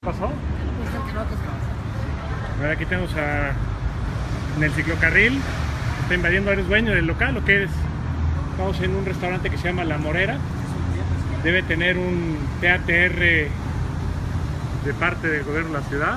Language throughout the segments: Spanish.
¿Pasó? Ahora aquí tenemos en el ciclocarril. Está invadiendo. ¿Eres dueño del local o qué eres? Estamos en un restaurante que se llama La Morera. Debe tener un PATR de parte del gobierno de la ciudad.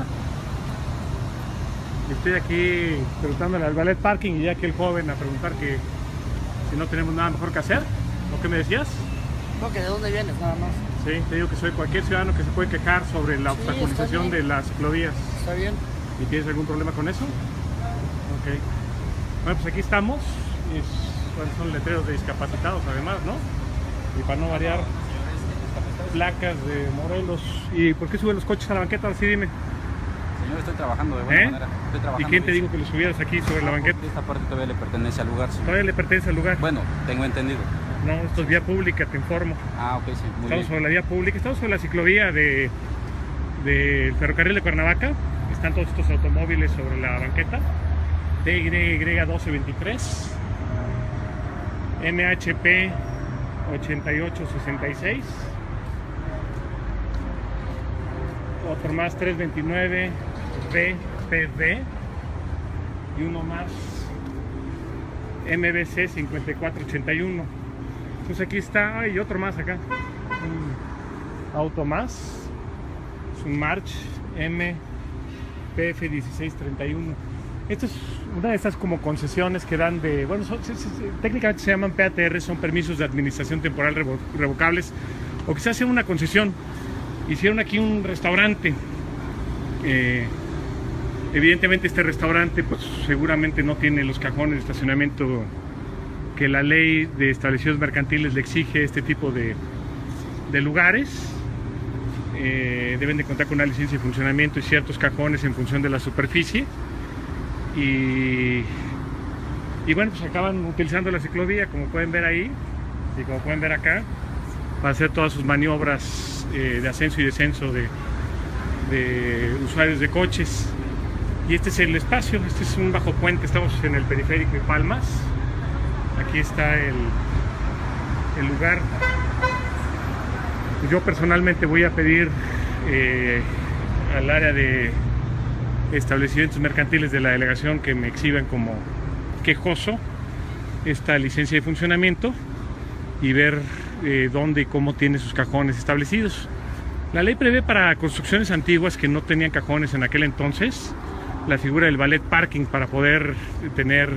Y estoy aquí preguntándole al valet parking y ya aquí el joven a preguntar que si no tenemos nada mejor que hacer. ¿O qué me decías? No, que de dónde vienes, nada más. Sí, te digo que soy cualquier ciudadano que se puede quejar sobre la obstaculización de las ciclovías. Está bien. ¿Y tienes algún problema con eso? Ok. Bueno, pues aquí estamos. Son letreros de discapacitados además, ¿no? Y para no variar, placas de Morelos. ¿Y por qué suben los coches a la banqueta? Ahora sí, dime. Señor, estoy trabajando de buena manera. Estoy trabajando. ¿Y quién te dijo que lo subieras aquí sobre la banqueta? Esta parte todavía le pertenece al lugar, señor. Todavía le pertenece al lugar. Bueno, tengo entendido. No, esto es vía pública, te informo. Ah, ok, sí, muy Estamos bien. sobre la vía pública, estamos sobre la ciclovía del ferrocarril de Cuernavaca. Están todos estos automóviles sobre la banqueta. TY1223, MHP 8866, otro más 329 BPV y uno más MBC 5481. Entonces aquí está, y otro más acá, un auto más, es un March MPF 1631. Esto es una de esas como concesiones que dan de, bueno, técnicamente se llaman PATR, son permisos de administración temporal revocables, o que se hace una concesión. Hicieron aquí un restaurante. Evidentemente este restaurante pues seguramente no tiene los cajones de estacionamiento que la ley de establecimientos mercantiles le exige este tipo de lugares. Deben de contar con una licencia de funcionamiento y ciertos cajones en función de la superficie. Y bueno, pues acaban utilizando la ciclovía, como pueden ver ahí y como pueden ver acá, para hacer todas sus maniobras de ascenso y descenso de usuarios de coches. Y este es el espacio, este es un bajo puente, estamos en el periférico de Palmas. Aquí está el lugar. Yo personalmente voy a pedir al área de establecimientos mercantiles de la delegación que me exhiban como quejoso esta licencia de funcionamiento y ver dónde y cómo tiene sus cajones establecidos. La ley prevé para construcciones antiguas que no tenían cajones en aquel entonces la figura del valet parking para poder tener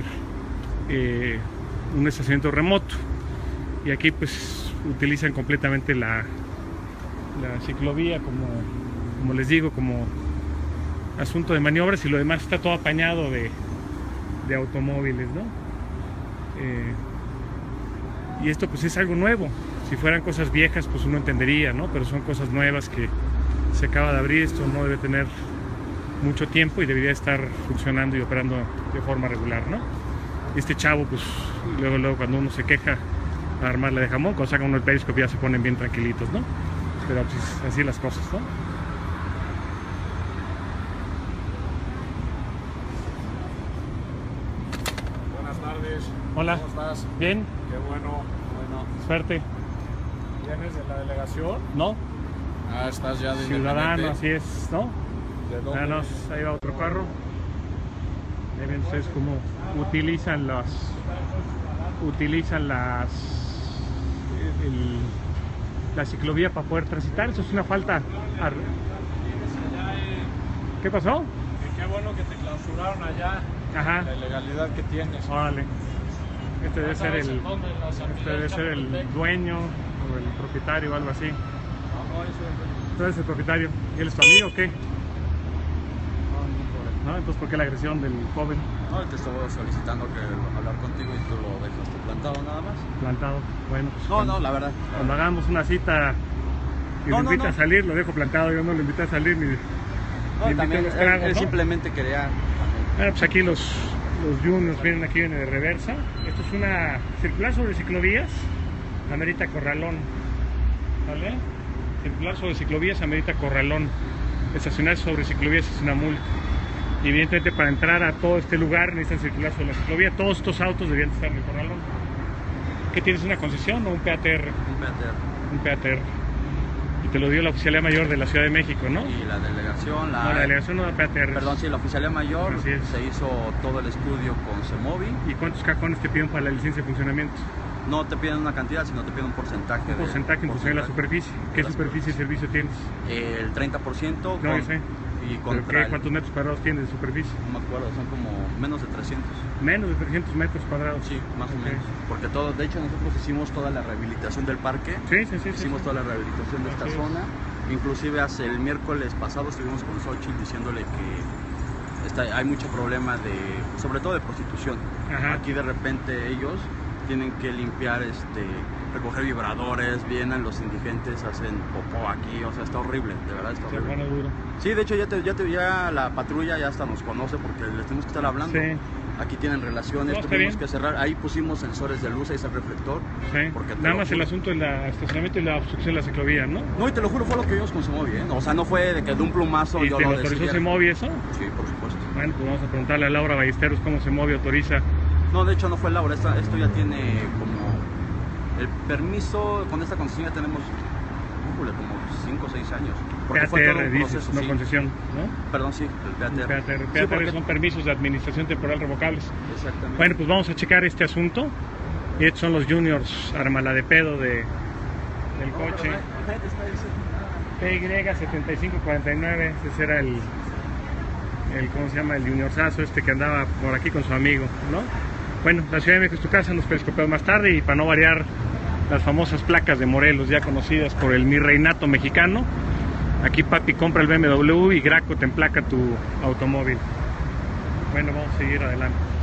un estacionamiento remoto, y aquí pues utilizan completamente la ciclovía como les digo, como asunto de maniobras, y lo demás está todo apañado de automóviles, ¿no? Y esto pues es algo nuevo. Si fueran cosas viejas pues uno entendería, ¿no? Pero son cosas nuevas que se acaba de abrir. Esto no debe tener mucho tiempo y debería estar funcionando y operando de forma regular, ¿no? Este chavo pues luego cuando uno se queja a armarla de jamón, cuando sacan uno el periscopio ya se ponen bien tranquilitos, ¿no? Pero pues así las cosas, ¿no? Hola. ¿Cómo estás? ¿Bien? Qué bueno. Suerte. ¿Vienes de la delegación? ¿No? Ah, estás ya de Ciudadano, así es, ¿no? ¿De dónde? Ahí va otro carro. Ahí ven ustedes cómo utilizan la ciclovía para poder transitar. Eso es una falta. ¿Qué pasó? Qué bueno que te clausuraron allá. Ajá. La ilegalidad que tienes. Órale. Este debe ser el dueño o el propietario o algo así. ¿Tú eres el propietario? ¿Y él es tu amigo o qué? ¿No? Entonces, ¿por qué la agresión del joven? No, te estaba solicitando hablar contigo y tú lo dejaste plantado nada más. Plantado. Bueno, pues No, la verdad. cuando hagamos una cita y lo invita a salir, lo dejo plantado. Yo no lo invité a salir ni También los tragos, él ¿no? simplemente quería. Bueno, pues aquí los juniors vienen de reversa. Esto es una circular sobre ciclovías, amerita corralón, ¿vale? Circular sobre ciclovías amerita corralón. Estacionar sobre ciclovías es una multa. Y evidentemente para entrar a todo este lugar necesitan circular sobre la ciclovía. Todos estos autos debían estar en el corralón. ¿Qué tienes, una concesión o un PATR? Un PATR. Un PATR. te lo dio la Oficialía Mayor de la Ciudad de México, ¿no? Y la delegación, No, la delegación no da PATR. Perdón, sí, la Oficialía Mayor Así es. se hizo todo el estudio con CEMOVI. ¿Y cuántos cajones te piden para la licencia de funcionamiento? No te piden una cantidad, sino te piden un porcentaje. Un porcentaje en función de la superficie. ¿Qué superficie de servicio tienes? El 30%. No, yo sé. Y ¿Pero contra qué? ¿Cuántos metros cuadrados tienes de superficie? No me acuerdo, son como menos de 300. Menos de 300 metros cuadrados. Sí, más Ok. o menos. Porque todo, de hecho nosotros hicimos toda la rehabilitación del parque. Sí, sí, sí. Hicimos toda la rehabilitación de esta Así es. zona. Inclusive hace el miércoles pasado estuvimos con Xochitl diciéndole que hay mucho problema sobre todo de prostitución. Ajá. Aquí de repente ellos tienen que limpiar, recoger vibradores, vienen los indigentes, hacen popó aquí, o sea, está horrible, de verdad está Se horrible. pone duro. Sí, de hecho ya la patrulla ya hasta nos conoce porque les tenemos que estar hablando. Sí. Aquí tienen relaciones, No, está tuvimos bien. que cerrar, ahí pusimos sensores de luz, ahí está el reflector. Sí. Porque te Nada lo más el juro. asunto del estacionamiento y la obstrucción de la ciclovía, ¿no? No, y te lo juro, fue lo que vimos con CEMOVI, ¿eh? O sea, no fue de que de un plumazo ¿Y yo te lo lo autorizó decidiera. CEMOVI eso? Sí, por supuesto. Bueno, pues vamos a preguntarle a Laura Ballesteros cómo CEMOVI autoriza. No, de hecho no fue Laura, esto ya tiene como el permiso, con esta concesión ya tenemos como 5 o 6 años. Porque fue todo PATR un dices, proceso, no sí. concesión, ¿no? Perdón, sí, el PATR. PATR. Sí, PATR porque- son permisos de administración temporal revocables. Exactamente. Bueno, pues vamos a checar este asunto. Y estos son los juniors, armala de pedo del coche. PY7549, ese era el ¿cómo se llama? El juniorzazo que andaba por aquí con su amigo, ¿no? Bueno, la Ciudad de México es tu casa, nos periscopeamos más tarde y para no variar las famosas placas de Morelos ya conocidas por el mi reinato mexicano. Aquí papi compra el BMW y Graco te emplaca tu automóvil. Bueno, vamos a seguir adelante.